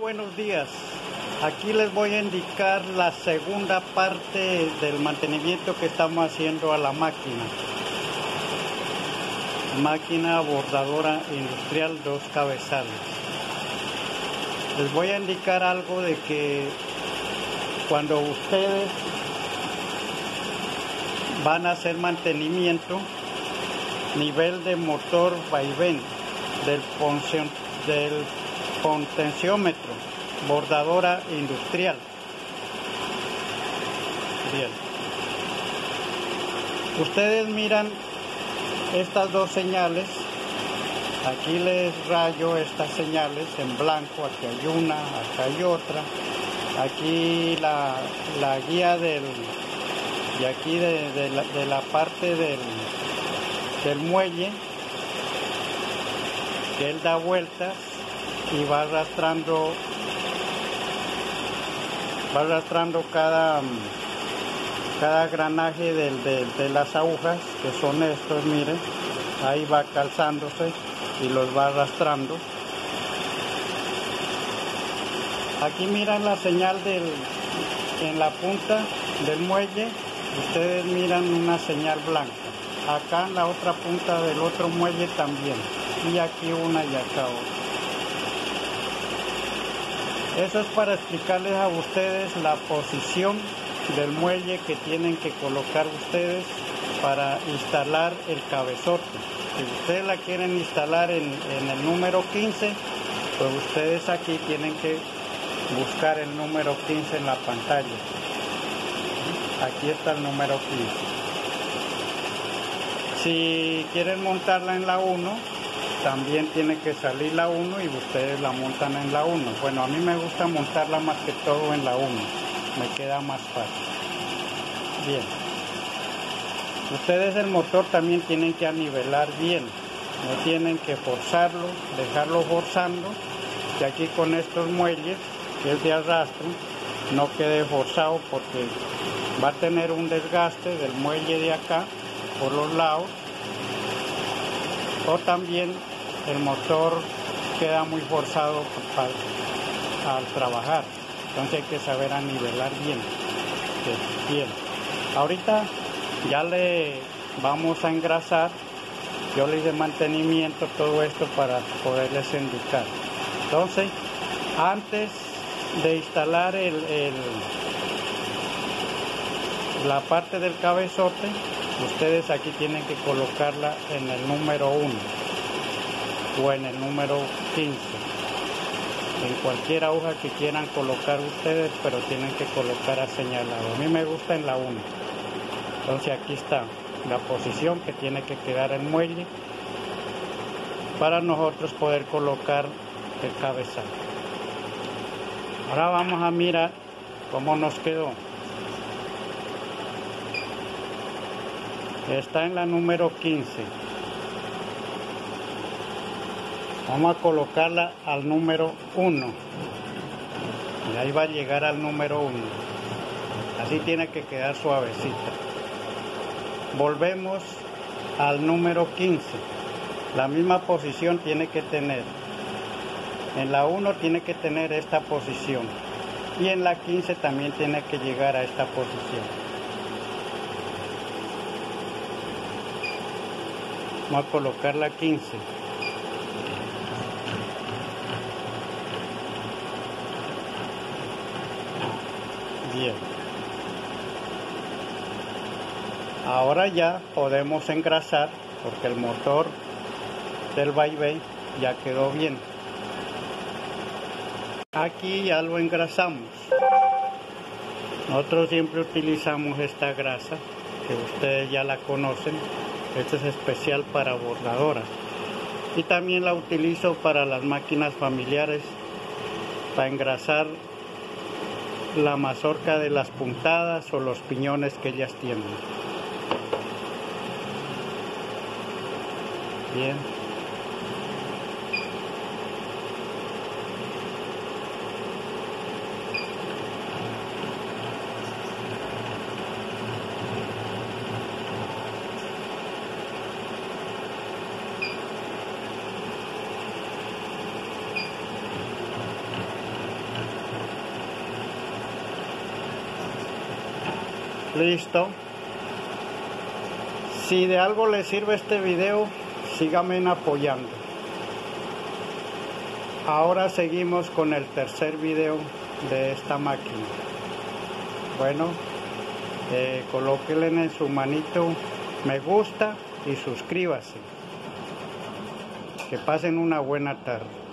buenos días. Aquí les voy a indicar la segunda parte del mantenimiento que estamos haciendo a la máquina. Máquina bordadora industrial 2 cabezales. Les voy a indicar algo de que cuando ustedes van a hacer mantenimiento, nivel de motor vaivén del potenciómetro, bordadora industrial. Bien. Ustedes miran estas dos señales. Aquí les rayo estas señales en blanco. Aquí hay una, acá hay otra. Aquí la guía y aquí de la parte del muelle, que él da vueltas y va arrastrando cada granaje de las agujas, que son estos, miren, ahí va calzándose y los va arrastrando. Aquí miran la señal en la punta del muelle, ustedes miran una señal blanca. Acá en la otra punta del otro muelle también, y aquí una y acá otra. Eso es para explicarles a ustedes la posición del muelle que tienen que colocar ustedes para instalar el cabezote. Si ustedes la quieren instalar en el número 15, pues ustedes aquí tienen que buscar el número 15 en la pantalla. Aquí está el número 15. Si quieren montarla en la 1, también tiene que salir la 1 y ustedes la montan en la 1. Bueno, a mí me gusta montarla más que todo en la 1. Me queda más fácil. Bien. Ustedes el motor también tienen que anivelar bien. No tienen que forzarlo, dejarlo forzando. Que aquí con estos muelles, que es de arrastre, no quede forzado porque va a tener un desgaste del muelle de acá por los lados. O también el motor queda muy forzado al trabajar. Entonces hay que saber anivelar bien. Bien. Ahorita ya le vamos a engrasar. Yo le hice mantenimiento, todo esto para poderles indicar. Entonces, antes de instalar la parte del cabezote, ustedes aquí tienen que colocarla en el número 1 o en el número 15, en cualquier aguja que quieran colocar ustedes, pero tienen que colocar a señalado. A mí me gusta en la 1. Entonces aquí está la posición que tiene que quedar el muelle para nosotros poder colocar el cabezal. Ahora vamos a mirar cómo nos quedó. Está en la número 15. Vamos a colocarla al número 1. Y ahí va a llegar al número 1. Así tiene que quedar suavecita. Volvemos al número 15. La misma posición tiene que tener. En la 1 tiene que tener esta posición. Y en la 15 también tiene que llegar a esta posición. Vamos a colocar la 15. Bien. Ahora ya podemos engrasar porque el motor del vaivén ya quedó bien. Aquí ya lo engrasamos. Nosotros siempre utilizamos esta grasa que ustedes ya la conocen. Esta es especial para bordadoras. Y también la utilizo para las máquinas familiares, para engrasar la mazorca de las puntadas o los piñones que ellas tienen. Bien. Listo. Si de algo les sirve este video, síganme apoyando. Ahora seguimos con el tercer video de esta máquina. Bueno, colóquenle en su manito me gusta y suscríbase. Que pasen una buena tarde.